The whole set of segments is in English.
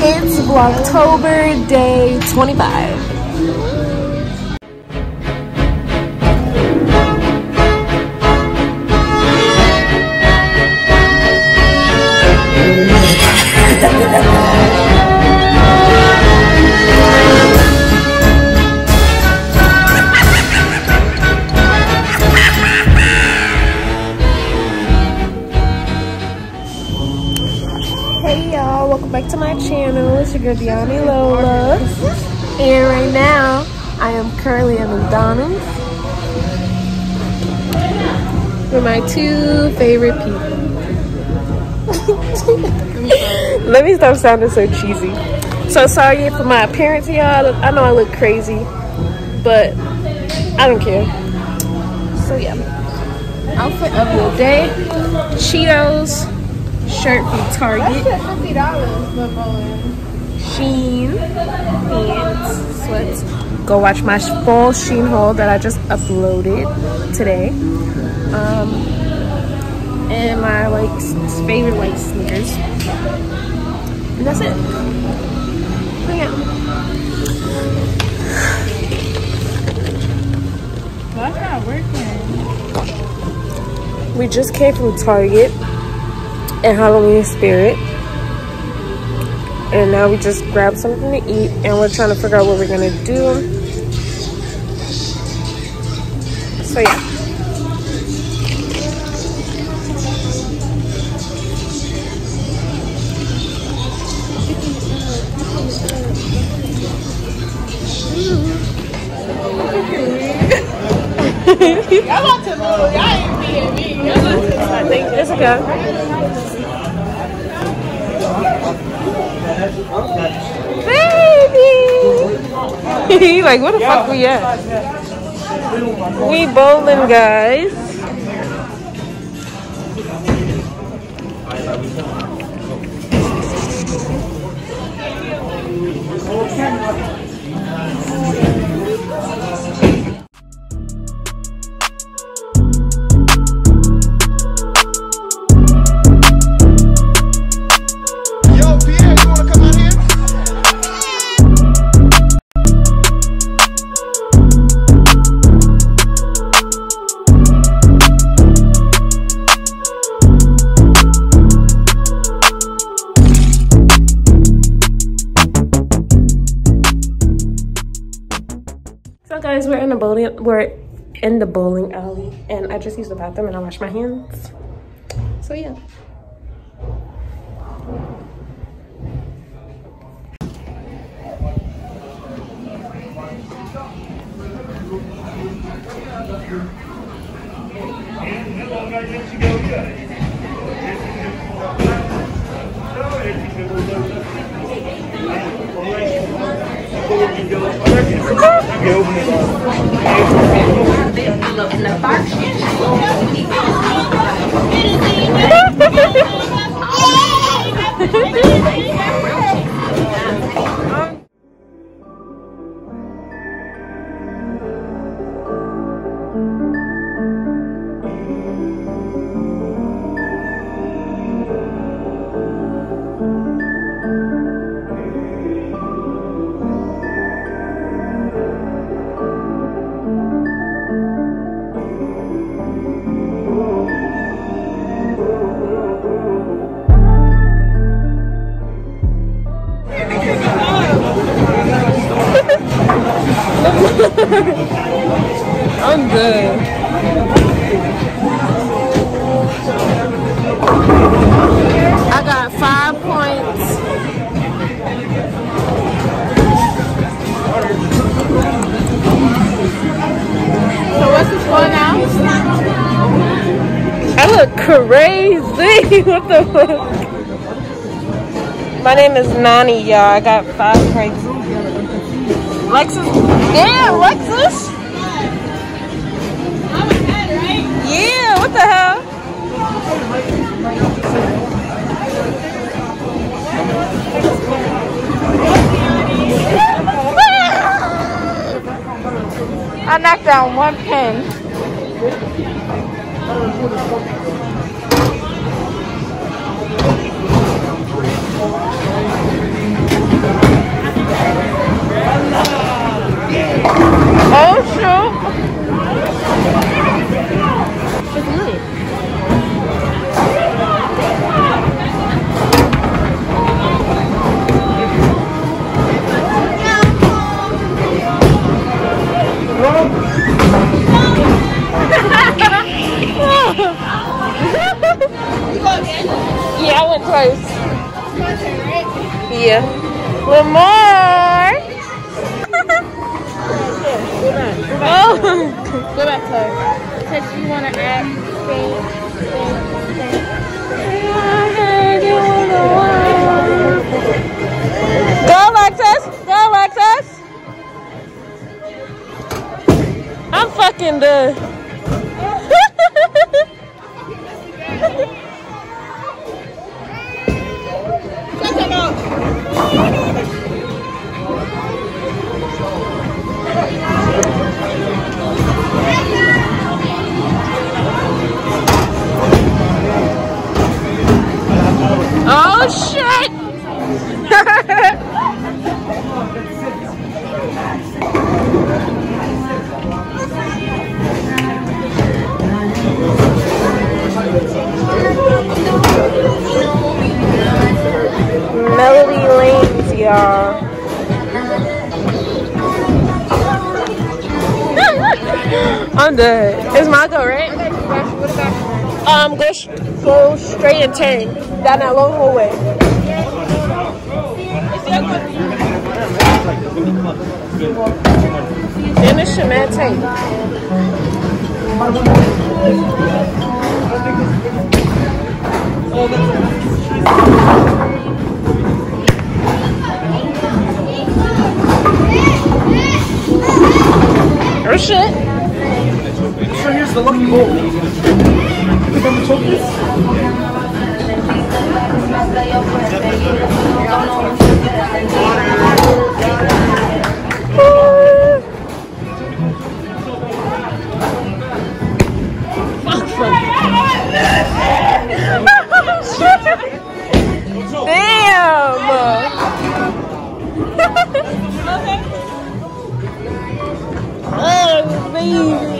It's Vlogtober day 25. Hey y'all, welcome back to my channel. It's your girl Deani Lola, and right now I am currently at McDonald's with my two favorite people. Let me stop sounding so cheesy. So sorry for my appearance, y'all. I know I look crazy, but I don't care. So yeah, outfit of the day: Cheetos shirt from Target, Shein pants, sweats. Go watch my fall Shein haul that I just uploaded today. And my favorite sneakers, and that's it. So yeah. That's not working. We just came from Target and Halloween spirit, and now we just grabbed something to eat, and we're trying to figure out what we're gonna do. So yeah. Y'all about to move. Y'all ain't being me. Y'all about to I think it's okay. Baby! Like, where the fuck we at? We bowling, guys. So guys, we're in the bowling alley, and I just used the bathroom and I washed my hands. So yeah. I'm good. I got 5 points. So what's the score now? I look crazy. What the fuck? My name is Nani, y'all. I got 5 points. Lexus. Damn, Lexus. I'm ahead, right? Yeah, what the hell? I knocked down 1 pin. Yeah. Lamar. Oh. Go back to her. Because you want to act, think. Go, Alexis. Go, Alexis. I'm fucking done. Oh shit! Melody Lanes, y'all. I'm dead. It's my go, right? Go straight and turn down that long hallway. Then this shit mad tight. Oh shit. So here's the lucky bowl. Oh, baby.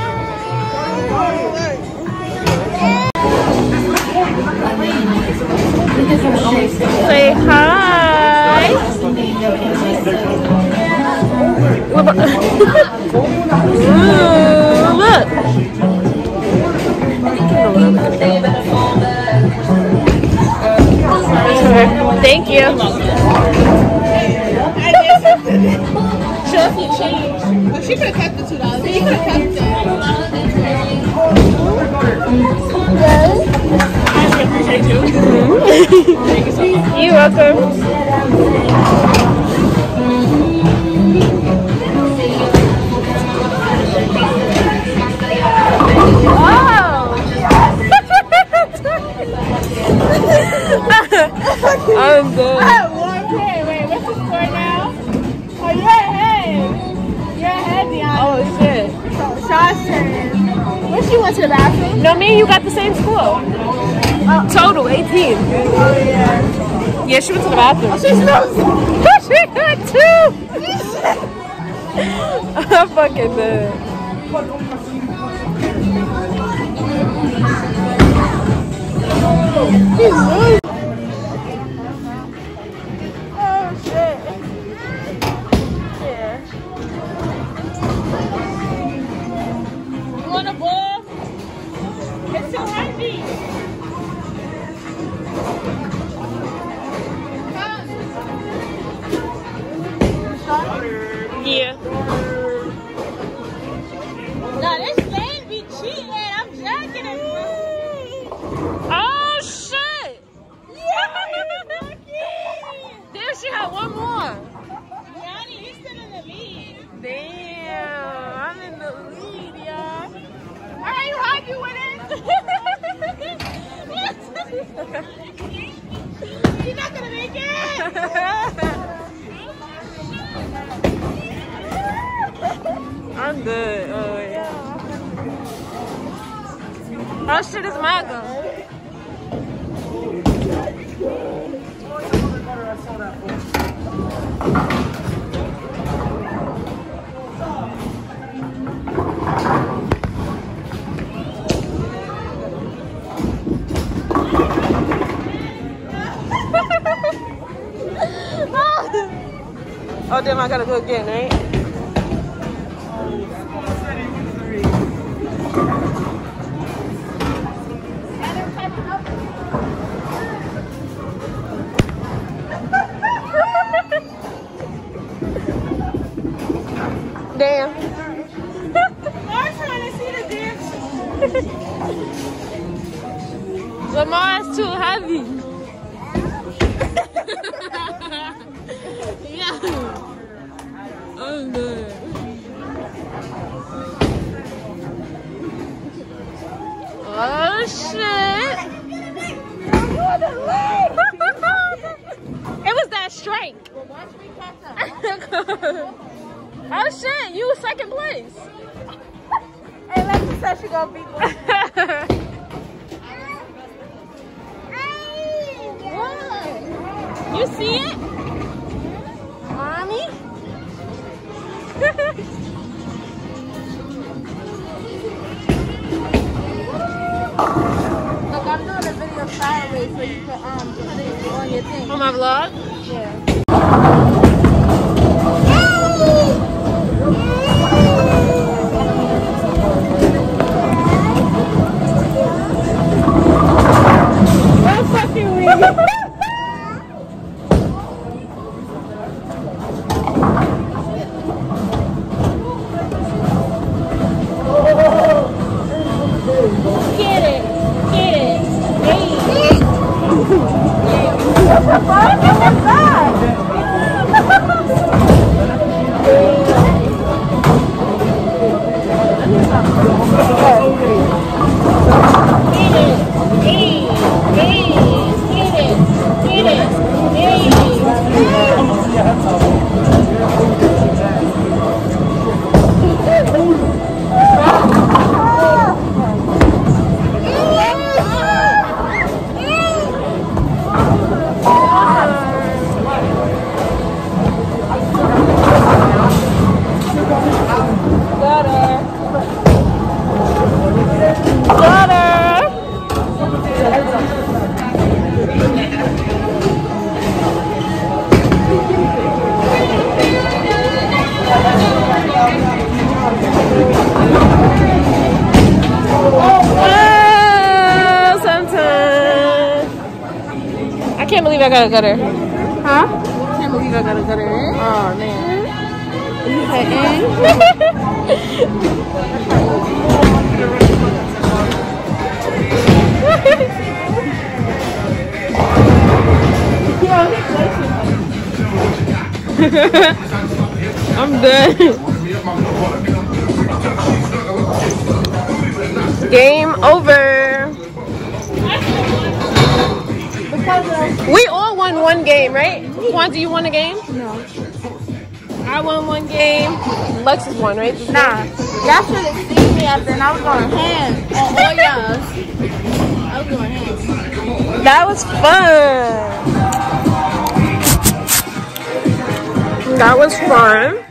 Say hi. Ooh, look. Thank you. Chelsea changed. But she could have kept the $2. You could have kept it. I appreciate you. Thank you so much. You're welcome. I'm done. Wait, what's the score now? Oh, you're ahead. You're ahead, Deanna. Oh shit. So, Shaw's turn. When she went to the bathroom? No, me and you got the same score. Total 18. Oh, yeah. Yeah, she went to the bathroom. Oh, she smells. She got two. I'm fucking dead. Oh, shit. Yeah. You want a ball? It's so heavy. Yeah. Nah, this lane be cheating. I'm jacking it. Oh shit! Yeah, Damn, she had one more. Yanni, he's still in the lead. Damn, I'm in the lead, y'all. Are you happy with it? You're not gonna make it. I'm good. Oh yeah. Oh shit, it's my go. Oh damn, I gotta go again, right? that strike. Well, watch me catch up. Oh shit, you second place. Hey, Lexi said she gonna beat one. You see it? Mommy? Look, I'm doing a video sideways so you can put it on your thing. On my vlog? Yeah. What fucking we? Get it. Get it. Hey. What the fuck? What's that? I can't believe I got a gutter. Huh? Can't believe I got a gutter in. Oh man. You said I'm done. Game over. We all won one game, right? Kwanzaa, you won a game? no. I won one game. Lexus won, right? Nah. Y'all should have seen me after and I was going ham on all y'all. I was going ham. That was fun. That was fun.